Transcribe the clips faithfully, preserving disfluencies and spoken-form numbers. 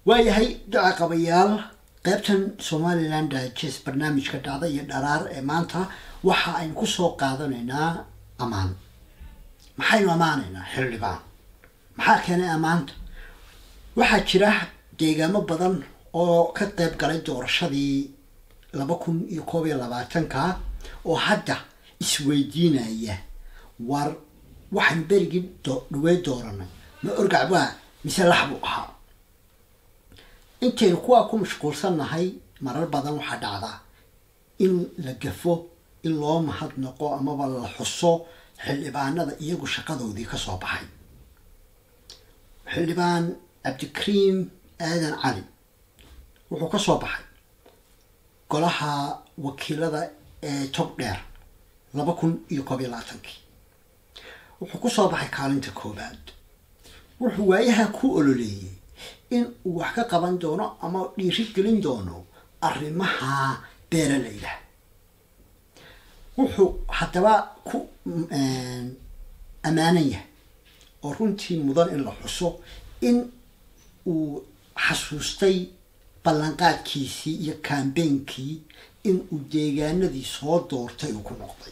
waayahay daca qabayaal qaybtan Somaliland Digest barnaamijka dhacda iyo dharaar ee maanta waxa aynu ku soo qaadanaynaa amaan maxaynu amaanaynaa xildhibaan maxaa keenay amaanta waxaa jira deegaamo badan oo ka qayb galay doorashadii laba kun iyo koob iyo labaatan ka oo hadda isweydiinaya war waxaan berigi dhawey dooranay ma orgac waa mise laxbu ahaa intaynu kuwa ku mashquulsanahay marar badan waxaa dhacda in la gafo in loo mahadnaqo amaba la xuso xildhibaanada iyagu shaqadoodii ka soo baxay xildhibaan Cabdikariim Aadan Cali wuxuu ka soo baxay golaha wakiilada ee Togdheer laba kun iyo koob iyo labaatan wuxuu ku soo baxay kaalinta koobaad wuxuu waayaha ku ololeeyay in uu wax ka qaban doono ama dhiiri gelin doono arrimaha beeralayda wuxuu hadaba ku amaanaya oo runtii mudan in la xuso in uu xasuustay ballanqaadkiisii iyo campaignkii in uu deegaanadii soo doortay uu ku noqday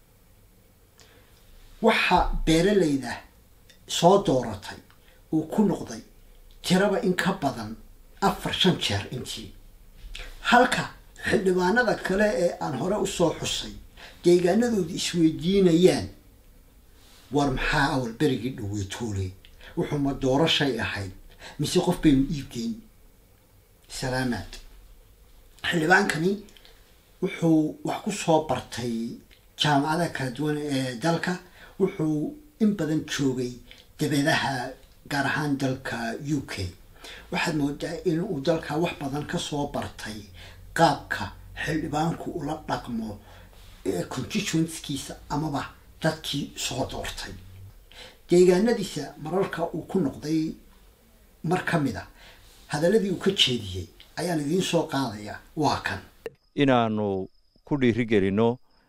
waxa beeralayda soo dooratay uu ku noqday tiraba in ka badan afar shan jeer intii halka xildhibaanada kale ee aan hore u soo xusay deegaanadooda isweydiinayaan war maxaa awal berigii dhawey tuulay wuxuu ma doorashay ahayd mise qof baynu iibgeyn salaamaad xildhibaankani wuxuu wax ku soo bartay jaamacada kala duwan ee dalka wuxuu in badan joogay dibadaha gaar ahaan dalka U K waxaad moodaa in uu dalka wax badan ka soo bartay qaabka xildhibaanku ula dhaqmo constituencies-kiisa amaba dadkii soo doortay deegaanadiisa mararka uu ku noqday mar ka mid ah hadaladii uu ka jeediyey ayaan idiin soo qaadaya waa kan inaanu ku dhiiri gelino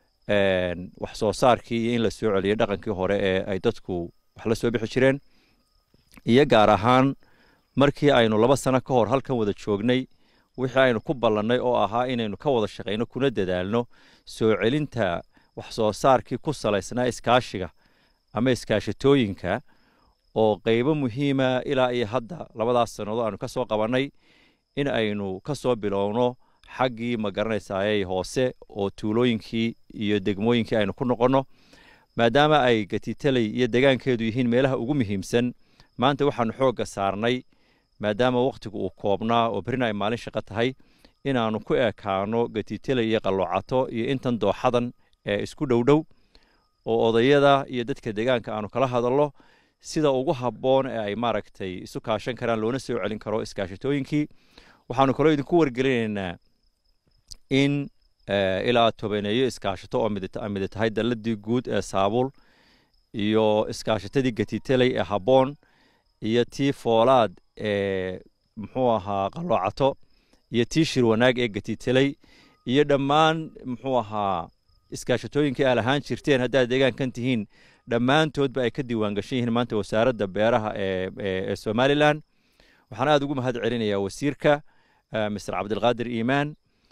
wax soo saarkii iyo in la soo celiyo dhaqankii hore ee ay dadku wax la soo bixi jireen iyo gaar ahaan markii aynu laba sano ka hor halkan wada joognay wixii aynu ku ballanay oo ahaa inaynu ka wada shaqeyno kuna dadaalno soo celinta wax soo saarkii ku salaysnaa iskaashiga ama iskaashatooyinka oo qaybo muhiima ilaa iyo hadda labadaas sanado aanu ka soo qabanay in aynu ka soo bilowno xaggii ma garanaysaayay hoose oo tuulooyinkii iyo degmooyinkii aynu ku noqonno maadaama ay Gatitaley iyo deegaankeedu yihiin meelaha ugu muhiimsan maanta waxaanu xoogga saarnay maadaama waqtigu uu koobnaa oo berina ay maalin shaqo tahay inaanu ku ekaano Gatitaley iyo Qaloocato iyo intan dooxadan ee isku dhowdhow oo odayada iyo dadka deegaanka aanu kala hadallo sida ugu habboon ee ay maaragtay isu kaashan karaan loona soo celin karo iskaashatooyinkii waxaanu kaloo idinku wargelinaynaa in ilaa tobaneeyo iskaashato oo mid tahay dalladii guud ee Saabuul iyo iskaashatadii Gatitaley ee habboon iyo tii Foolaad ee muxuu ahaa Qaloocato iyo tii Shirwanaag ee Gatitaley iyo dhammaan muxuu ahaa iskaashatooyinkii ay lahaan jirteen haddaad deegaankan tihiin dhammaantoodba ay ka diiwaan gashan yihiin maanta wasaaradda beeraha ee Somaliland waxaan aad ugu mahad celinayaa wasiirka Mister Cabdilqaadir Iimaan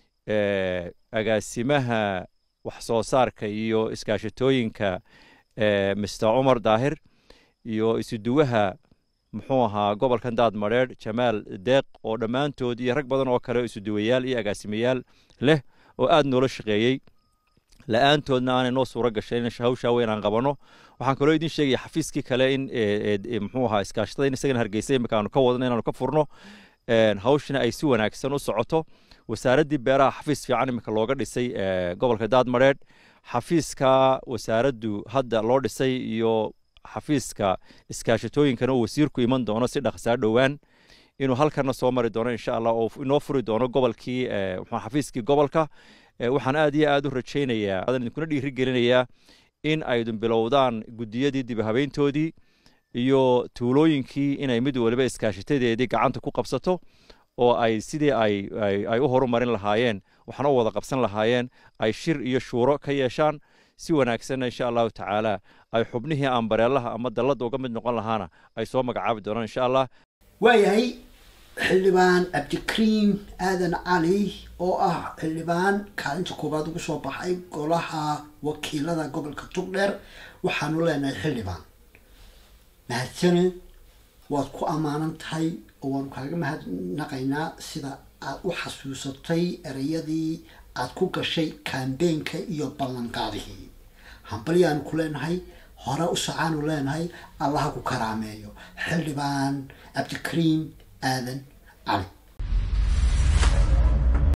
agaasimaha wax soo saarka iyo iskaashatooyinka Mister Umar Daahir iyo isuduwaha muxuu ahaa gobolkan Daadmareer Jamaal Deeq oo dhammaantood iyo rag badan oo kale isuduwayaal iyo agaasimayaal leh oo aad noola shaqeeyay la'aantoodna aanay noo suura gashay in hawsha weyn aan qabano waxaan kaloo idin sheegay xafiiskii kale in muxuu ahaa iskaashatada in isagana Hargeysa imika aanu ka wadno inaanu ka furno hawshina ay si wanaagsan u socoto wasaaradii beeraha xafiis fiican imika looga dhisay gobolka Daadmareer xafiiska wasaaraddu hadda loo dhisay iyo xafiiska iskaashatooyinkana uu wasiirku iman doono si dhaqsaa dhowaan inuu halkana soo mari doono insha Allah oo inoo furi doono gobolkii xafiiskii gobolka waxaan aad iyo aad u rajaynayaa adan idinkuna dhiiri gelinayaa in aydun bilowdaan gudiyadii dib habeyntoodii iyo tuulooyinkii inay mid waliba iskaashatadeedii gacanta ku qabsato oo ay sidii ay ay u horumarin lahaayeen waxna wada qabsan lahaayeen ay shir iyo shuuro ka yeeshaan si wanaagsan insha Allah tacaala ay xubnihii aan bareelaha ama dalada uga mid noqon lahaana ay soo magacaabi doonaan insha Allah waayahay xildhibaan cabdikariim aadan cali oo ah xildhibaan kaalinta koowaad ugu soo baxay golaha wakiilada gobolka togdheer waxaanu leenahay xildhibaan mahadsanid waad ku ammaanan tahay oo waanu kaaga mahadnaqaynaa sida aad u xasuusatay ereyadii aad ku gashay kaambeenka iyo ballanqaadihii hambalyaanu ku leenahay hore u socaanu leenahay allaha ku karaameeyo xildhibaan cabdikariim aadan cali